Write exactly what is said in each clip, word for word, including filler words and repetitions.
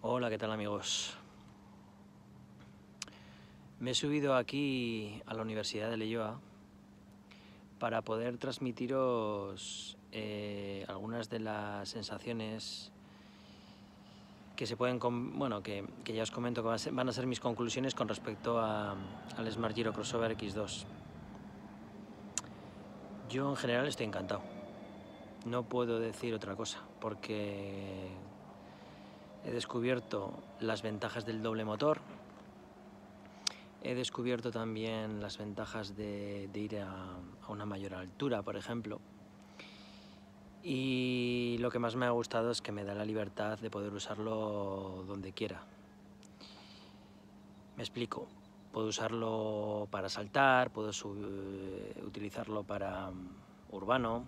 Hola, ¿qué tal amigos? Me he subido aquí a la Universidad de Leioa para poder transmitiros eh, algunas de las sensaciones que se pueden, bueno, que, que ya os comento que van a, ser, van a ser mis conclusiones con respecto a, al Smart Giro Crossover equis dos. Yo en general estoy encantado. No puedo decir otra cosa porque he descubierto las ventajas del doble motor. He descubierto también las ventajas de, de ir a, a una mayor altura, por ejemplo. Y lo que más me ha gustado es que me da la libertad de poder usarlo donde quiera. Me explico. Puedo usarlo para saltar, puedo uh, utilizarlo para um, urbano,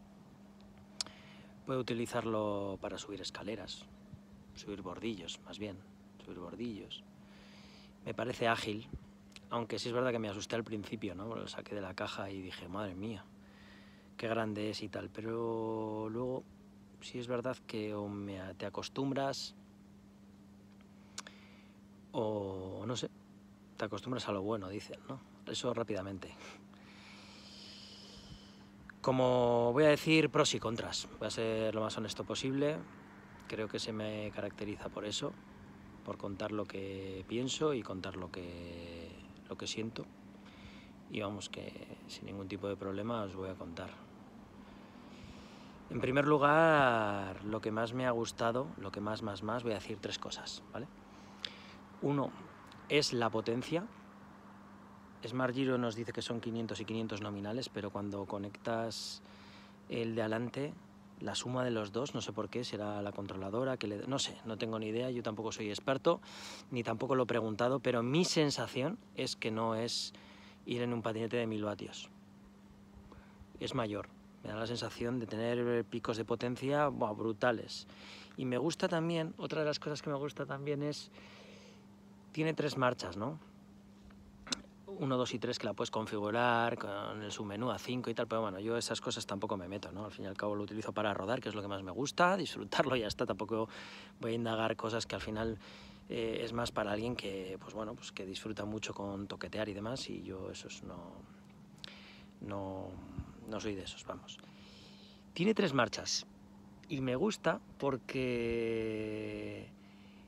puedo utilizarlo para subir escaleras, subir bordillos, más bien, subir bordillos. Me parece ágil, aunque sí es verdad que me asusté al principio, ¿no? Lo saqué de la caja y dije, madre mía, qué grande es y tal, pero luego sí es verdad que o me, te acostumbras o no sé, te acostumbras a lo bueno, dicen, ¿no? Eso rápidamente. Como voy a decir pros y contras, voy a ser lo más honesto posible, creo que se me caracteriza por eso, por contar lo que pienso y contar lo que, lo que siento, y vamos que sin ningún tipo de problema os voy a contar. En primer lugar, lo que más me ha gustado, lo que más, más, más, voy a decir tres cosas, ¿vale? Uno es la potencia. Smart Giro nos dice que son quinientos y quinientos nominales, pero cuando conectas el de adelante, la suma de los dos, no sé por qué, será la controladora, que le, no sé, no tengo ni idea, yo tampoco soy experto, ni tampoco lo he preguntado, pero mi sensación es que no es ir en un patinete de mil vatios. Es mayor. Me da la sensación de tener picos de potencia wow, brutales. Y me gusta también, otra de las cosas que me gusta también es, tiene tres marchas, ¿no? uno, dos y tres que la puedes configurar con el submenú a cinco y tal, pero bueno, yo esas cosas tampoco me meto, ¿no? Al fin y al cabo lo utilizo para rodar, que es lo que más me gusta, disfrutarlo y ya está, tampoco voy a indagar cosas que al final eh, es más para alguien que, pues bueno, pues que disfruta mucho con toquetear y demás, y yo esos no, no, no soy de esos, vamos. Tiene tres marchas y me gusta porque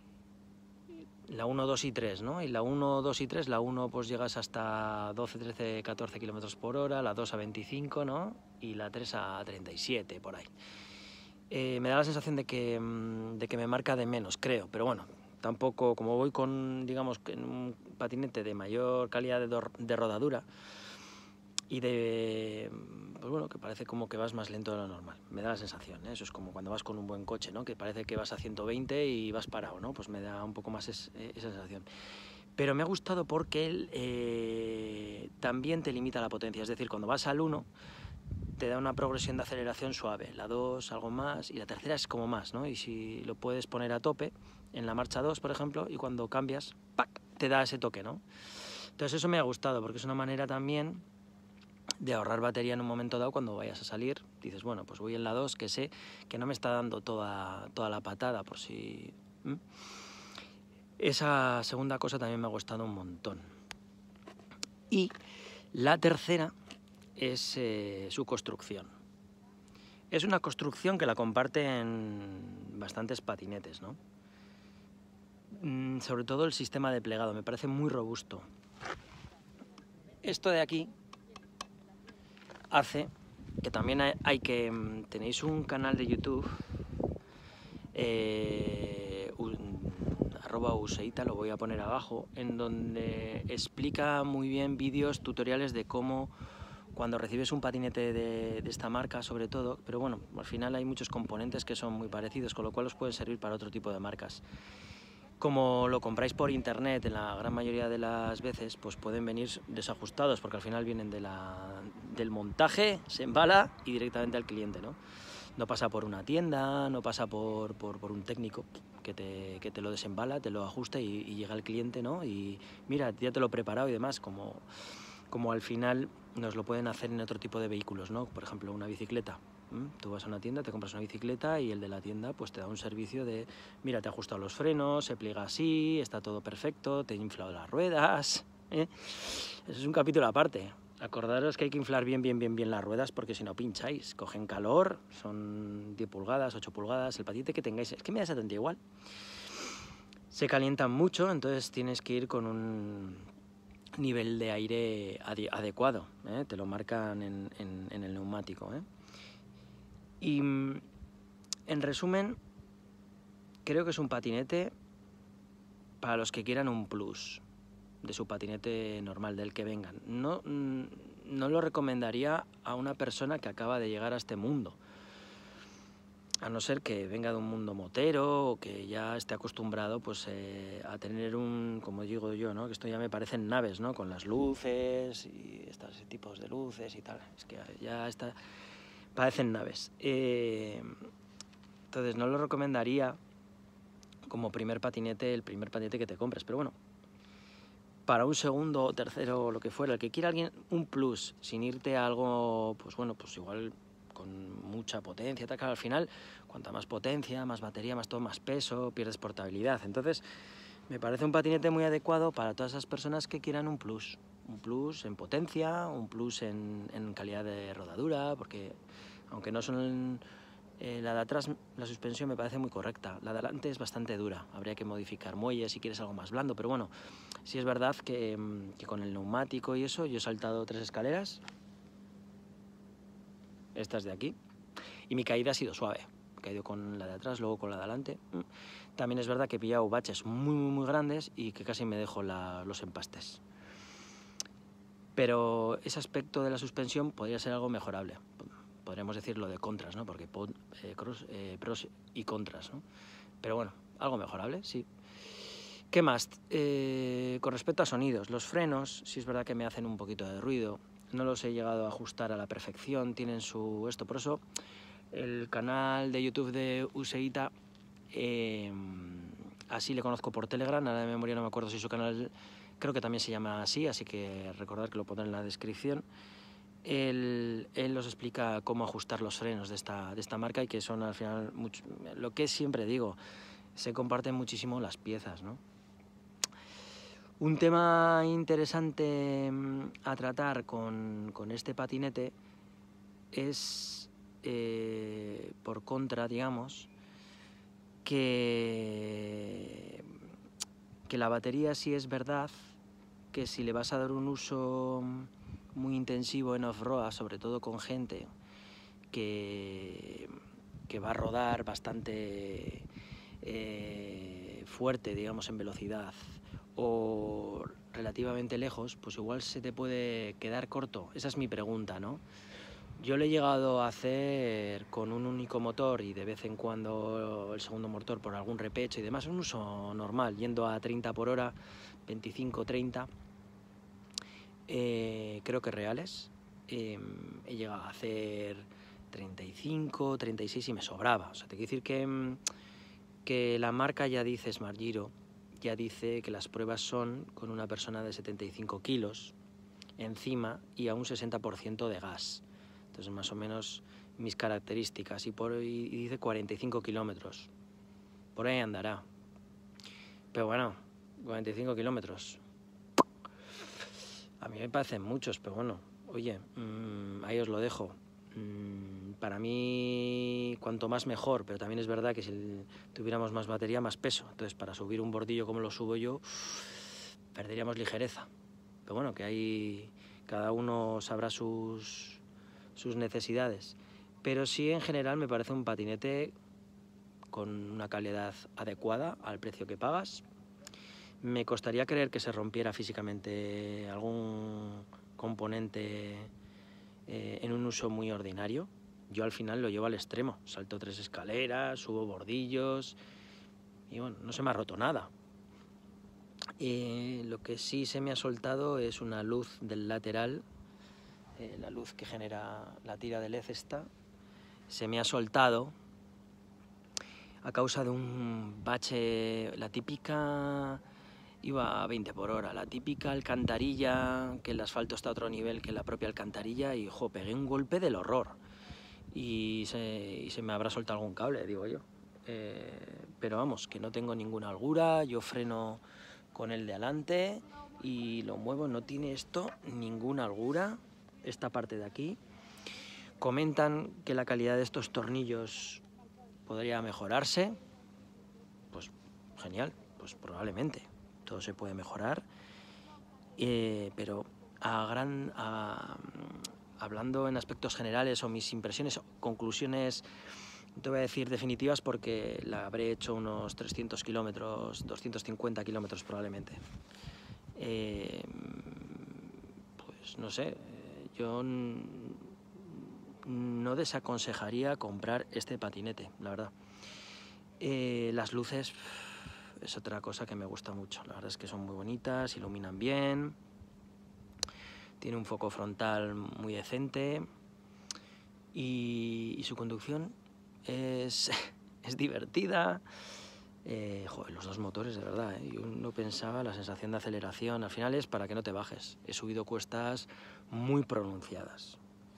la uno, dos y tres, ¿no? Y la uno, dos y tres, la uno pues llegas hasta doce, trece, catorce kilómetros por hora, la dos a veinticinco, ¿no? Y la tres a treinta y siete, por ahí. Eh, me da la sensación de que, de que me marca de menos, creo, pero bueno, tampoco, como voy con, digamos, en un patinete de mayor calidad de, de rodadura y de, pues bueno, que parece como que vas más lento de lo normal, me da la sensación, ¿eh? Eso es como cuando vas con un buen coche, ¿no? Que parece que vas a ciento veinte y vas parado, ¿no? Pues me da un poco más es, eh, esa sensación. Pero me ha gustado porque él eh, también te limita la potencia, es decir, cuando vas al uno te da una progresión de aceleración suave, la dos algo más y la tercera es como más, ¿no? Y si lo puedes poner a tope en la marcha dos, por ejemplo, y cuando cambias, ¡pac!, te da ese toque, ¿no? Entonces eso me ha gustado porque es una manera también de ahorrar batería en un momento dado cuando vayas a salir. Dices, bueno, pues voy en la dos, que sé que no me está dando toda, toda la patada por si... ¿Mm? Esa segunda cosa también me ha gustado un montón. Y la tercera es eh, su construcción. Es una construcción que la comparten bastantes patinetes, ¿no? Mm, sobre todo el sistema de plegado, me parece muy robusto. Esto de aquí hace que también hay, hay que... Tenéis un canal de YouTube, eh, un, arroba useita, lo voy a poner abajo, en donde explica muy bien vídeos, tutoriales de cómo cuando recibes un patinete de, de esta marca, sobre todo, pero bueno, al final hay muchos componentes que son muy parecidos, con lo cual os pueden servir para otro tipo de marcas. Como lo compráis por internet, en la gran mayoría de las veces, pues pueden venir desajustados, porque al final vienen de la, del montaje, se embala y directamente al cliente, ¿no? No pasa por una tienda, no pasa por, por, por un técnico que te, que te lo desembala, te lo ajusta y, y llega el cliente, ¿no? Y mira, ya te lo he preparado y demás, como, como al final nos lo pueden hacer en otro tipo de vehículos, ¿no? Por ejemplo, una bicicleta. ¿Mm? Tú vas a una tienda, te compras una bicicleta y el de la tienda pues te da un servicio de, mira, te ha ajustado los frenos, se pliega así, está todo perfecto, te he inflado las ruedas, ¿eh? Eso es un capítulo aparte. Acordaros que hay que inflar bien, bien, bien, bien las ruedas porque si no pincháis, cogen calor, son diez pulgadas, ocho pulgadas, el patinete que tengáis, es que me da exactamente igual. Se calientan mucho, entonces tienes que ir con un nivel de aire adecuado, ¿eh? Te lo marcan en, en, en el neumático, ¿eh? Y en resumen, creo que es un patinete para los que quieran un plus de su patinete normal, del que vengan. No, no lo recomendaría a una persona que acaba de llegar a este mundo, a no ser que venga de un mundo motero o que ya esté acostumbrado pues, eh, a tener un, como digo yo, ¿no? Que esto ya me parecen naves, ¿no? Con las luces y estos tipos de luces y tal. Es que ya está, parecen naves. Eh, entonces no lo recomendaría como primer patinete, el primer patinete que te compres, pero bueno, para un segundo o tercero o lo que fuera, el que quiera alguien un plus, sin irte a algo, pues bueno, pues igual con mucha potencia, tal, claro, al final, cuanta más potencia, más batería, más todo, más peso, pierdes portabilidad. Entonces, me parece un patinete muy adecuado para todas esas personas que quieran un plus, un plus en potencia, un plus en, en calidad de rodadura, porque aunque no son... Eh, la de atrás, la suspensión me parece muy correcta, la de adelante es bastante dura, habría que modificar muelles si quieres algo más blando, pero bueno, sí es verdad que, que con el neumático y eso, yo he saltado tres escaleras, estas de aquí, y mi caída ha sido suave, he caído con la de atrás, luego con la de adelante. También es verdad que he pillado baches muy, muy, muy grandes y que casi me dejo la, los empastes. Pero ese aspecto de la suspensión podría ser algo mejorable. Podríamos decirlo de contras, ¿no? Porque eh, cross, eh, pros y contras, ¿no? Pero bueno, algo mejorable, sí. ¿Qué más? Eh, con respecto a sonidos, los frenos, sí es verdad que me hacen un poquito de ruido. No los he llegado a ajustar a la perfección, tienen su esto. Por eso el canal de YouTube de Useita, eh, así le conozco por Telegram, ahora de memoria no me acuerdo si su canal, creo que también se llama así, así que recordad que lo pondré en la descripción. Él, él os explica cómo ajustar los frenos de esta, de esta marca y que son al final, mucho, lo que siempre digo, se comparten muchísimo las piezas, ¿no? Un tema interesante a tratar con, con este patinete es, eh, por contra, digamos, que, que la batería sí es verdad que si le vas a dar un uso muy intensivo en off-road, sobre todo con gente que, que va a rodar bastante eh, fuerte, digamos, en velocidad, o relativamente lejos, pues igual se te puede quedar corto. Esa es mi pregunta, ¿no? Yo lo he llegado a hacer con un único motor y de vez en cuando el segundo motor por algún repecho y demás, un uso normal, yendo a treinta por hora, veinticinco, treinta, eh, creo que reales. Eh, he llegado a hacer treinta y cinco, treinta y seis y me sobraba. O sea, te quiero decir que, que la marca ya dice, Smart Giro, ya dice que las pruebas son con una persona de setenta y cinco kilos encima y a un sesenta por ciento de gas. Entonces, más o menos mis características. Y, por, y dice cuarenta y cinco kilómetros. Por ahí andará. Pero bueno, cuarenta y cinco kilómetros. A mí me parecen muchos, pero bueno, oye, mmm, ahí os lo dejo. Mmm, para mí, cuanto más mejor, pero también es verdad que si tuviéramos más batería, más peso. Entonces, para subir un bordillo como lo subo yo, perderíamos ligereza. Pero bueno, que ahí cada uno sabrá sus... sus necesidades, pero sí en general me parece un patinete con una calidad adecuada al precio que pagas. Me costaría creer que se rompiera físicamente algún componente eh, en un uso muy ordinario. Yo al final lo llevo al extremo, salto tres escaleras, subo bordillos y bueno, no se me ha roto nada. Eh, lo que sí se me ha soltado es una luz del lateral. Eh, la luz que genera la tira de L E D esta, se me ha soltado a causa de un bache, la típica, iba a veinte por hora, la típica alcantarilla, que el asfalto está a otro nivel que la propia alcantarilla y, jo, pegué un golpe del horror. y se, y se me habrá soltado algún cable, digo yo. Eh, pero vamos, que no tengo ninguna holgura, yo freno con el de adelante y lo muevo, no tiene esto ninguna holgura, esta parte de aquí. Comentan que la calidad de estos tornillos podría mejorarse, pues genial, pues probablemente, todo se puede mejorar, eh, pero a gran, a, hablando en aspectos generales o mis impresiones, conclusiones, no te voy a decir definitivas porque la habré hecho unos trescientos kilómetros, doscientos cincuenta kilómetros probablemente. Eh, pues no sé, yo no desaconsejaría comprar este patinete, la verdad. Eh, las luces es otra cosa que me gusta mucho, la verdad es que son muy bonitas, iluminan bien, tiene un foco frontal muy decente y, y su conducción es, es divertida. Eh, joder, los dos motores, de verdad, ¿eh? Yo no pensaba, la sensación de aceleración, al final es para que no te bajes. He subido cuestas muy pronunciadas.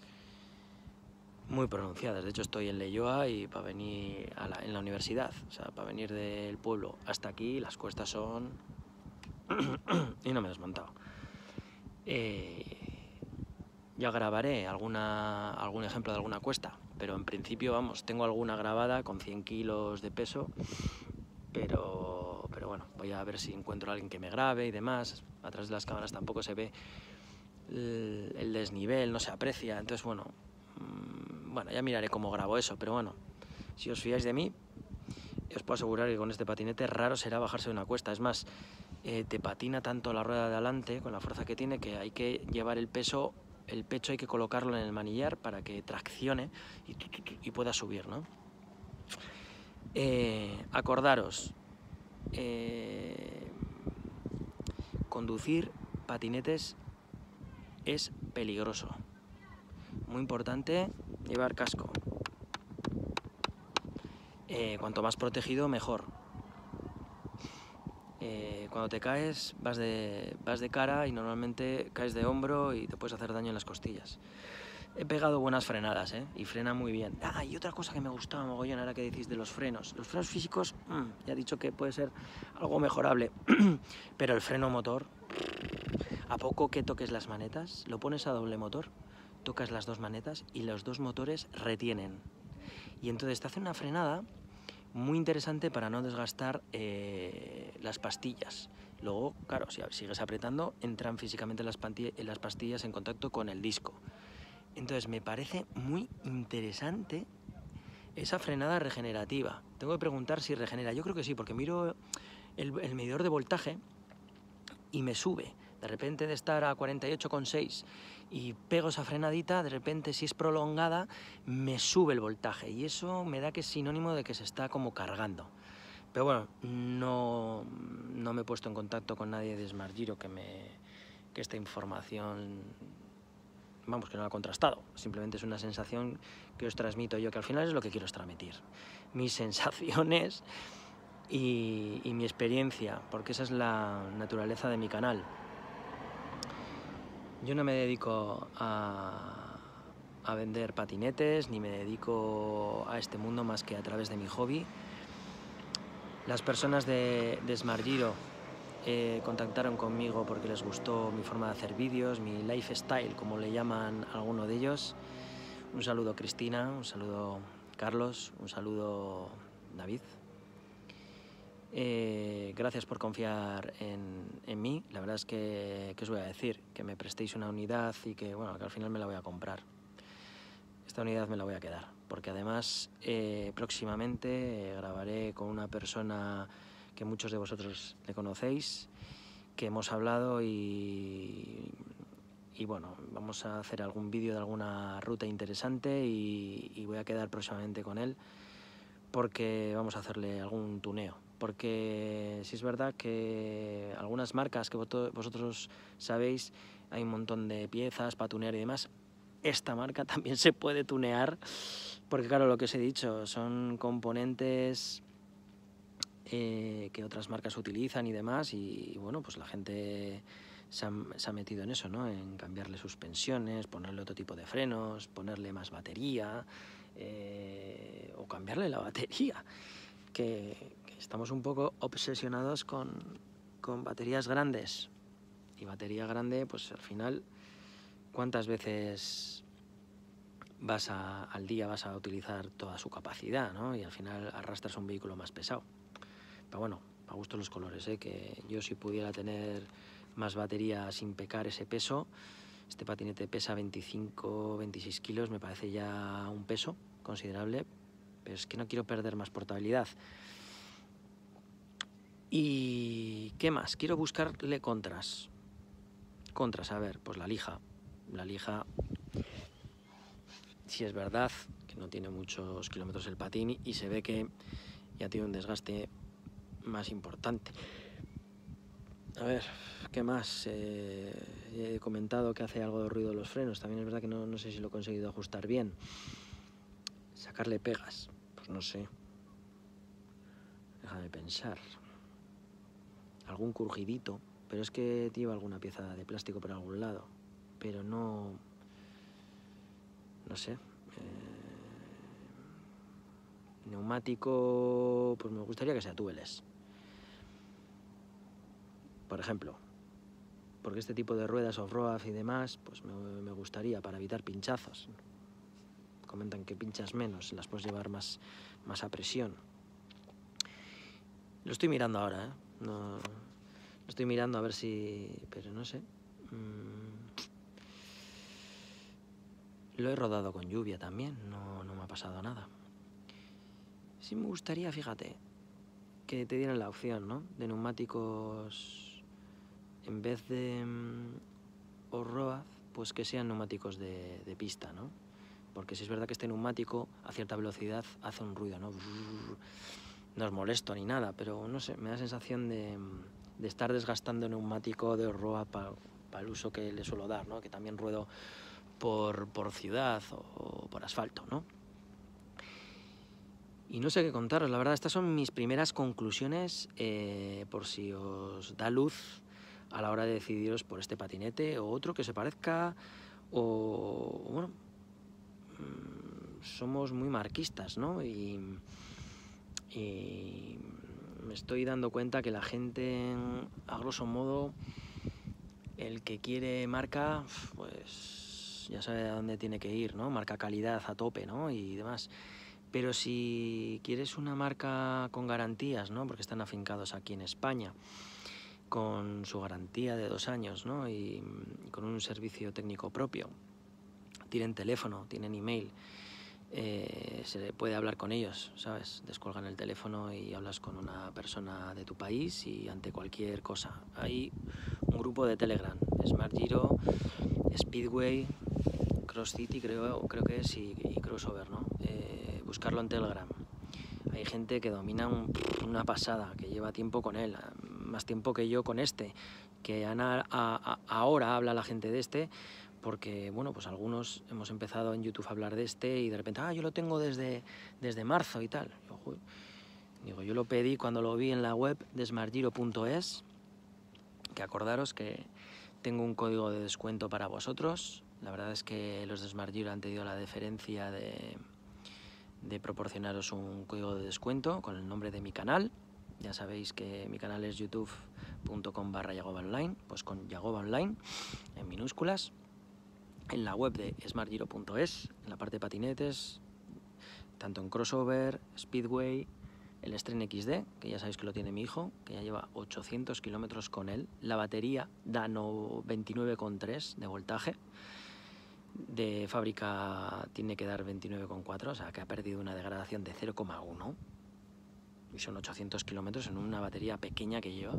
Muy pronunciadas, de hecho estoy en Leioa y para venir a la, en la universidad, o sea, para venir del pueblo hasta aquí las cuestas son... y no me he desmontado. Eh, ya grabaré alguna, algún ejemplo de alguna cuesta, pero en principio, vamos, tengo alguna grabada con cien kilos de peso, pero, pero bueno, voy a ver si encuentro a alguien que me grabe y demás. A través de las cámaras tampoco se ve el, el desnivel, no se aprecia, entonces bueno... Bueno, ya miraré cómo grabo eso, pero bueno, si os fiáis de mí, os puedo asegurar que con este patinete raro será bajarse de una cuesta. Es más, eh, te patina tanto la rueda de adelante con la fuerza que tiene que hay que llevar el peso, el pecho hay que colocarlo en el manillar para que traccione y, y pueda subir, ¿no? Eh, acordaros, eh, conducir patinetes es peligroso. Muy importante llevar casco. Eh, cuanto más protegido, mejor. Eh, cuando te caes, vas de, vas de cara y normalmente caes de hombro y te puedes hacer daño en las costillas. He pegado buenas frenadas, ¿eh? Y frena muy bien. Ah, y otra cosa que me gustaba mogollón ahora que decís de los frenos. Los frenos físicos, mmm, ya he dicho que puede ser algo mejorable, pero el freno motor, a poco que toques las manetas, lo pones a doble motor, tocas las dos manetas y los dos motores retienen. Y entonces te hace una frenada muy interesante para no desgastar eh, las pastillas. Luego, claro, si sigues apretando, entran físicamente las, las pastillas en contacto con el disco. Entonces me parece muy interesante esa frenada regenerativa. Tengo que preguntar si regenera. Yo creo que sí, porque miro el, el medidor de voltaje y me sube. De repente de estar a cuarenta y ocho coma seis y pego esa frenadita, de repente si es prolongada me sube el voltaje y eso me da que es sinónimo de que se está como cargando. Pero bueno, no, no me he puesto en contacto con nadie de Smart Giro que, me, que esta información, vamos, que no la ha contrastado. Simplemente es una sensación que os transmito yo, que al final es lo que quiero transmitir. Mis sensaciones y, y mi experiencia, porque esa es la naturaleza de mi canal. Yo no me dedico a, a vender patinetes, ni me dedico a este mundo más que a través de mi hobby. Las personas de, de Smart Giro eh, contactaron conmigo porque les gustó mi forma de hacer vídeos, mi lifestyle, como le llaman algunos de ellos. Un saludo Cristina, un saludo Carlos, un saludo David. Eh, gracias por confiar en, en mí. La verdad es que, que os voy a decir, que me prestéis una unidad y que, bueno, que al final me la voy a comprar. Esta unidad me la voy a quedar, porque además eh, próximamente eh, grabaré con una persona que muchos de vosotros le conocéis, que hemos hablado y, y bueno, vamos a hacer algún vídeo de alguna ruta interesante y, y voy a quedar próximamente con él porque vamos a hacerle algún tuneo. Porque sí es verdad que algunas marcas que vosotros sabéis, hay un montón de piezas para tunear y demás. Esta marca también se puede tunear, porque claro, lo que os he dicho, son componentes eh, que otras marcas utilizan y demás, y, y bueno, pues la gente se ha, se ha metido en eso, ¿no? En cambiarle suspensiones, ponerle otro tipo de frenos, ponerle más batería, eh, o cambiarle la batería, que, que estamos un poco obsesionados con, con baterías grandes. Y batería grande, pues al final, ¿cuántas veces vas a, al día vas a utilizar toda su capacidad, ¿no? Y al final arrastras un vehículo más pesado. Pero bueno, a gusto los colores, ¿eh? Que yo si pudiera tener más batería sin pecar ese peso, este patinete pesa veinticinco, veintiséis kilos, me parece ya un peso considerable, pero es que no quiero perder más portabilidad. ¿Y qué más? Quiero buscarle contras. Contras, a ver, pues la lija. La lija, si es verdad que no tiene muchos kilómetros el patín y se ve que ya tiene un desgaste más importante. A ver, ¿qué más? Eh, he comentado que hace algo de ruido los frenos. También es verdad que no, no sé si lo he conseguido ajustar bien. Sacarle pegas, pues no sé. Déjame pensar. Algún crujidito, pero es que lleva alguna pieza de plástico por algún lado. Pero no... No sé. Eh, neumático, pues me gustaría que sea tubeless. Por ejemplo. Porque este tipo de ruedas off-road y demás, pues me, me gustaría para evitar pinchazos. Comentan que pinchas menos, las puedes llevar más, más a presión. Lo estoy mirando ahora, ¿eh? No, lo estoy mirando a ver si... Pero no sé. Mm, lo he rodado con lluvia también, no, no me ha pasado nada. Sí me gustaría, fíjate, que te dieran la opción, ¿no? De neumáticos, en vez de um, off-road, pues que sean neumáticos de, de pista, ¿no? Porque si es verdad que este neumático a cierta velocidad hace un ruido, ¿no? No es molesto ni nada, pero no sé, me da sensación de, de estar desgastando neumático de off-road para pa el uso que le suelo dar, ¿no? Que también ruedo por, por ciudad o por asfalto, ¿no? Y no sé qué contaros, la verdad, estas son mis primeras conclusiones, eh, por si os da luz a la hora de decidiros por este patinete o otro que se parezca, o bueno, somos muy marquistas, ¿no? Y, y me estoy dando cuenta que la gente, a grosso modo, el que quiere marca, pues ya sabe a dónde tiene que ir, ¿no? Marca calidad a tope, ¿no? Y demás. Pero si quieres una marca con garantías, ¿no? Porque están afincados aquí en España, con su garantía de dos años, ¿no? Y, y con un servicio técnico propio. Tienen teléfono, tienen email. Eh, se puede hablar con ellos, ¿sabes? Descuelgan el teléfono y hablas con una persona de tu país y ante cualquier cosa. Hay un grupo de Telegram, Smart Giro, Speedway, Cross City creo, creo que es, y, y Crossover, ¿no? Eh, buscarlo en Telegram. Hay gente que domina un, una pasada, que lleva tiempo con él, más tiempo que yo con este, que a, a, a, ahora habla la gente de este, porque, bueno, pues algunos hemos empezado en YouTube a hablar de este y de repente, ah, yo lo tengo desde, desde marzo y tal. Yo, digo, yo lo pedí cuando lo vi en la web de smart giro punto es, que acordaros que tengo un código de descuento para vosotros. La verdad es que los de Smart Giro han tenido la deferencia de, de proporcionaros un código de descuento con el nombre de mi canal. Ya sabéis que mi canal es youtube punto com barra yagoba online, pues con yagoba online en minúsculas. En la web de smart giro punto es, en la parte de patinetes, tanto en crossover, speedway, el Stren X D, que ya sabéis que lo tiene mi hijo, que ya lleva ochocientos kilómetros con él. La batería da veintinueve coma tres de voltaje. De fábrica tiene que dar veintinueve coma cuatro, o sea que ha perdido una degradación de cero coma uno. Y son ochocientos kilómetros en una batería pequeña que lleva.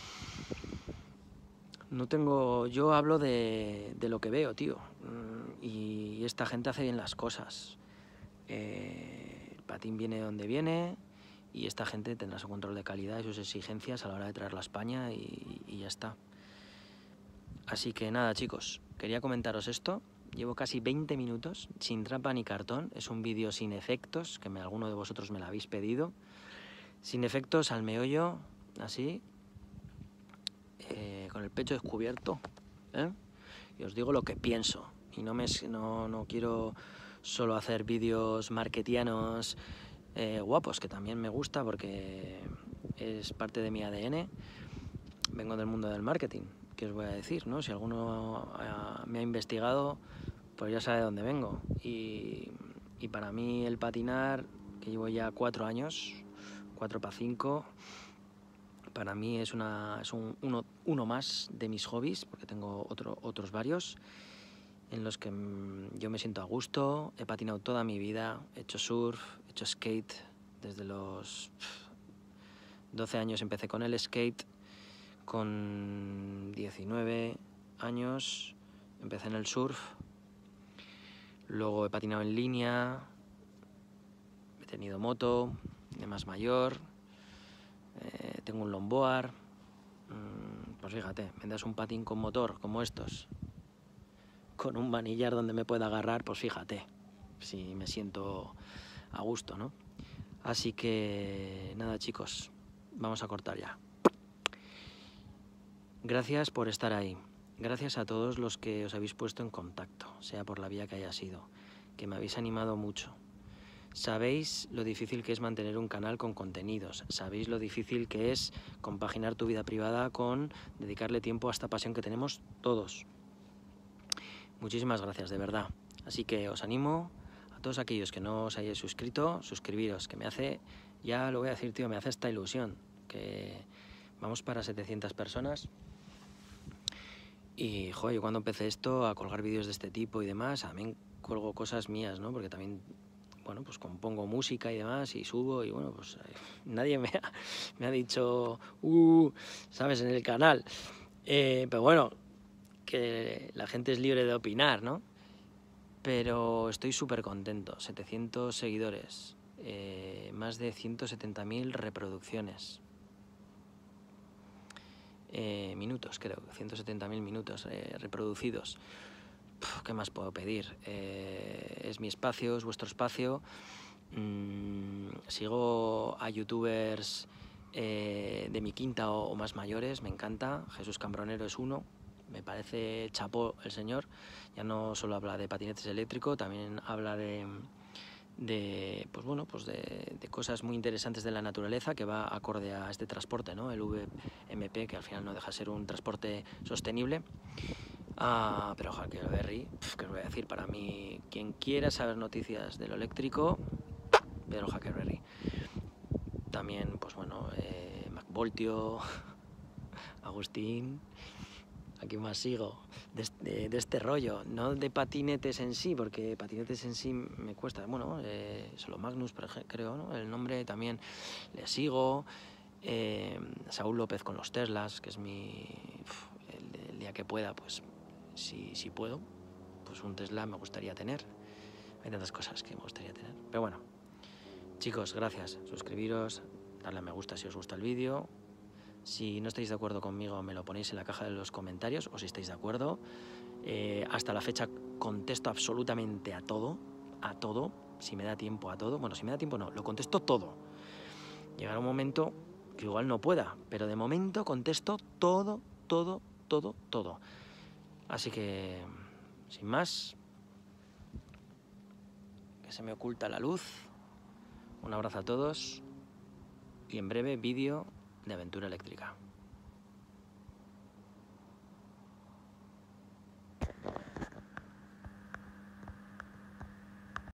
No tengo... Yo hablo de, de lo que veo, tío. Y esta gente hace bien las cosas. Eh, el patín viene donde viene... Y esta gente tendrá su control de calidad y sus exigencias a la hora de traerlo a España y, y ya está. Así que nada, chicos, quería comentaros esto. Llevo casi veinte minutos sin trampa ni cartón. Es un vídeo sin efectos, que me, alguno de vosotros me lo habéis pedido. Sin efectos, al meollo, así, eh, con el pecho descubierto, ¿eh? Y os digo lo que pienso. Y no, me, no, no quiero solo hacer vídeos marketianos eh, guapos, que también me gusta porque es parte de mi A D N. Vengo del mundo del marketing, ¿qué os voy a decir, no? Si alguno uh, me ha investigado, pues ya sabe de dónde vengo. Y, y para mí el patinar, que llevo ya cuatro años, cuatro para cinco, para mí es, una, es un, uno, uno más de mis hobbies, porque tengo otro, otros varios, en los que yo me siento a gusto. He patinado toda mi vida, he hecho surf, he hecho skate. Desde los doce años empecé con el skate, con diecinueve años empecé en el surf, luego he patinado en línea, he tenido moto de más mayor, eh, tengo un longboard. Pues fíjate, me das un patín con motor como estos, con un manillar donde me pueda agarrar, pues fíjate, si me siento a gusto, ¿no? Así que nada, chicos, vamos a cortar ya. Gracias por estar ahí. Gracias a todos los que os habéis puesto en contacto, sea por la vía que haya sido, que me habéis animado mucho. Sabéis lo difícil que es mantener un canal con contenidos, sabéis lo difícil que es compaginar tu vida privada con dedicarle tiempo a esta pasión que tenemos todos. Muchísimas gracias, de verdad. Así que os animo a todos aquellos que no os hayáis suscrito, suscribiros, que me hace, ya lo voy a decir, tío, me hace esta ilusión, que vamos para setecientas personas. Y, joder, yo cuando empecé esto, a colgar vídeos de este tipo y demás, también colgo cosas mías, ¿no? Porque también, bueno, pues compongo música y demás y subo y, bueno, pues eh, nadie me ha, me ha dicho, uh, ¿sabes?, en el canal. Eh, pero bueno, que la gente es libre de opinar, ¿no? Pero estoy súper contento, setecientos seguidores, eh, más de ciento setenta mil reproducciones. Eh, minutos, creo, ciento setenta mil minutos eh, reproducidos. Puf, ¿qué más puedo pedir? Eh, es mi espacio, es vuestro espacio. Mm, sigo a youtubers eh, de mi quinta o, o más mayores, me encanta. Jesús Cambronero es uno, me parece chapó el señor. Ya no solo habla de patinetes eléctricos, también habla de... de pues bueno pues de, de cosas muy interesantes de la naturaleza, que va acorde a este transporte, ¿no? El V M P, que al final no deja de ser un transporte sostenible. Ah, pero Huckleberry, ¿qué os voy a decir? Para mí, quien quiera saber noticias de lo eléctrico, Pedro Huckleberry. También, pues bueno, eh, MacVoltio, Agustín. ¿A quién más sigo? De, de, de este rollo, no de patinetes en sí, porque patinetes en sí me cuesta. Bueno, eh, solo Magnus, por ejemplo, creo, ¿no? El nombre también le sigo. Eh, Saúl López con los Teslas, que es mi... Uf, el, el día que pueda, pues si, si puedo, pues un Tesla me gustaría tener. Hay tantas cosas que me gustaría tener. Pero bueno, chicos, gracias. Suscribiros, darle a me gusta si os gusta el vídeo. Si no estáis de acuerdo conmigo, me lo ponéis en la caja de los comentarios, o si estáis de acuerdo. Eh, hasta la fecha contesto absolutamente a todo, a todo, si me da tiempo a todo. Bueno, si me da tiempo no, lo contesto todo. Llegará un momento que igual no pueda, pero de momento contesto todo, todo, todo, todo. Así que, sin más, que se me oculta la luz. Un abrazo a todos y en breve vídeo de aventura eléctrica.